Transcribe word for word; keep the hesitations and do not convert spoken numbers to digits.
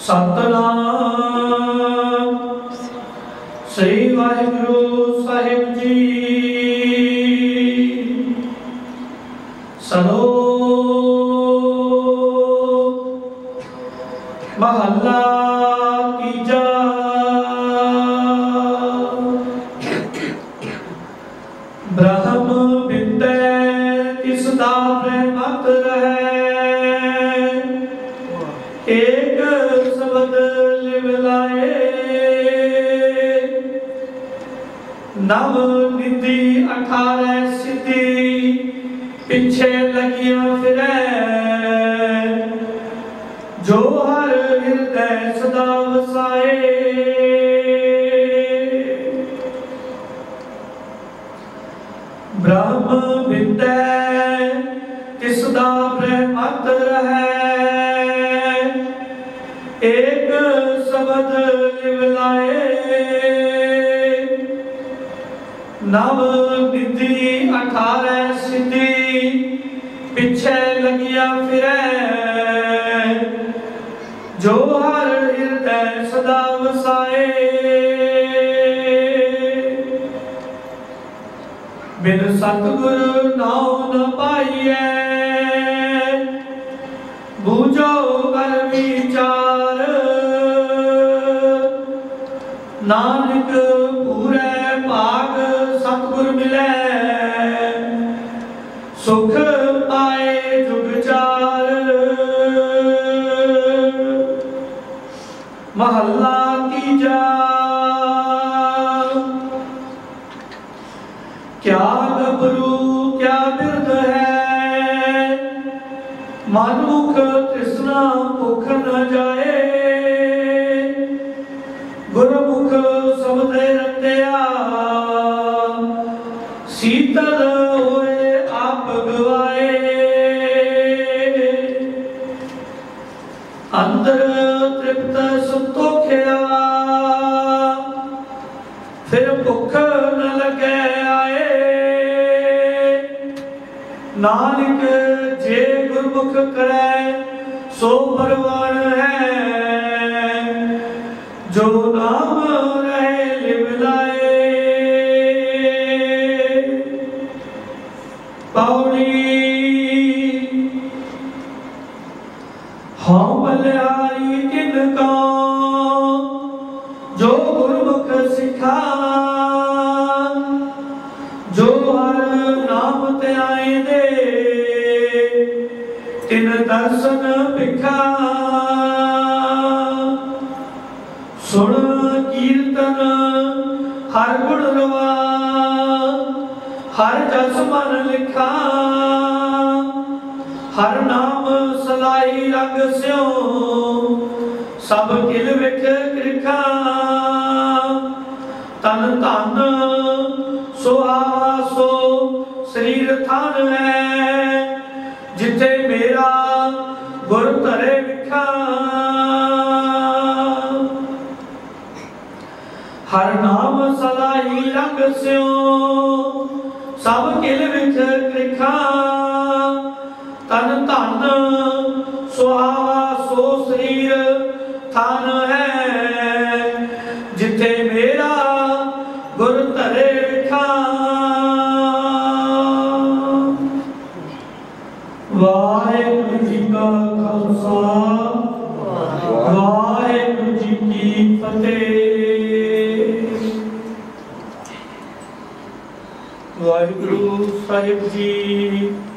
सतनाम श्री वाहिगुरु साहिब जी। सलोक महला तीजा। ब्रह्म बिंदे तिसदा रहमत रहे, एक शब्द लिव लाए। नव निधि अठारह सिद्धि पिछे लगिया फिरे, जो हर हृदय सदा वसाए। ब्रह्म बिंदे तिसदा रहमत रहे, एक शब्द लिव लाए। नव निधि अठारह सिद्धि पिछे लगिया फिरे, जो हर हृदय सदा वसाए। बिन सतगुरु नाम न पाइए, बूझो कर विचार। नानक पूरे भाग सतगुर मिले, सुख पाए जुग चार। महला तीजा। क्या गबरू क्या बिरद है, मनमुख तृष्णा भुख न जाए। गुरमुख शब्द रत्या, शीतल होए आप गवाए। अंदर तृप्त संतोखिया, फिर भुख न लगे आए। नानक जे गुरमुख करे, सो परवान है। जो नाम रहे लिव लाए। पौड़ी हाँ बलिहारी तिनका, जो गुरमुख सिखा। जो हर नाम ते आए दे, तिन दर्शन भिखा। सुन कीर्तन हर गुण रवा, हर जस मन लिखा। हर नाम सलाई रंग स्यों, सब किल विख कृखा। तन धन सुहावा सो शरीर थान है, जिथे मेरा गुर धरे विखा। हर नाम सलाई रंग स्यों, सब किल विख कृखा। तन धन सुहावा सो शरीर थान है, जिथे मेरा गुर धरे विखा। वाहिगुरु जी का खालसा, वाहिगुरु जी की फतेह। वाहिगुरु साहिब जी।